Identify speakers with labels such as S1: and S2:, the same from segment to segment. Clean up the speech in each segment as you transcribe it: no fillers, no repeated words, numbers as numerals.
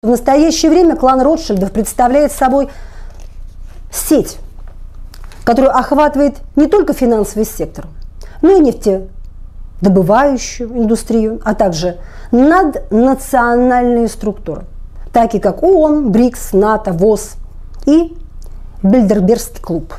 S1: настоящее время клан Ротшильдов представляет собой сеть, которая охватывает не только финансовый сектор, но и нефтедобывающую индустрию, а также наднациональные структуры, такие как ООН, БРИКС, НАТО, ВОЗ и Бильдербергский клуб.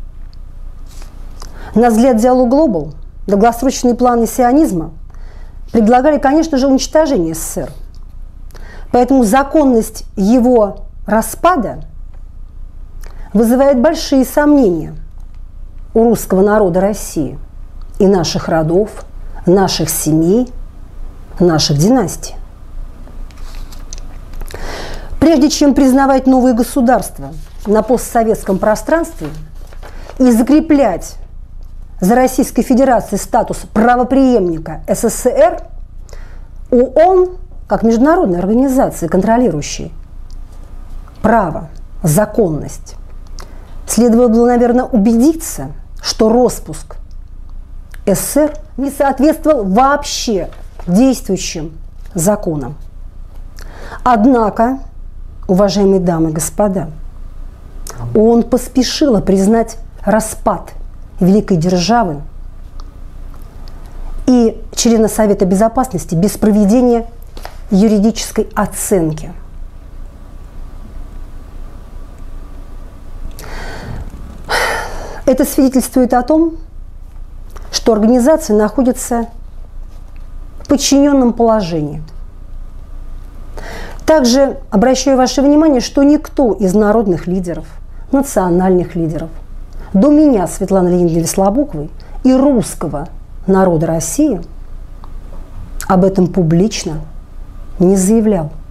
S1: На взгляд Dialog Global долгосрочные планы сионизма предлагали, конечно же, уничтожение СССР. Поэтому законность его распада вызывает большие сомнения у русского народа России и наших родов, наших семей, наших династий. Прежде чем признавать новые государства на постсоветском пространстве и закреплять за Российской Федерацией статус правопреемника СССР, ООН, как международная организация, контролирующая право, законность, следовало было, наверное, убедиться, что распуск СССР не соответствовал вообще действующим законам. Однако, уважаемые дамы и господа, ООН поспешила признать распад великой державы и члена Совета Безопасности без проведения юридической оценки. Это свидетельствует о том, что организация находится в подчиненном положении. Также обращаю ваше внимание, что никто из народных лидеров, национальных лидеров, до меня, Светланы Леонидовны Веслобуковой, и русского народа России об этом публично не заявлял.